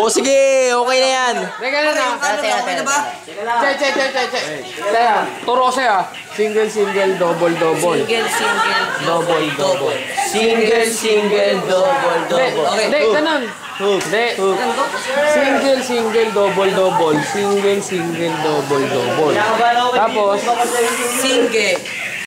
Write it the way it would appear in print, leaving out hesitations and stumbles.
sige, okay na yan. Teka na na. Okay na ba? Che. Turo ko sa'yo. Single, double. Single, double. Hindi, ganun. Hindi. Single, double. Single, double. Tapos, Single.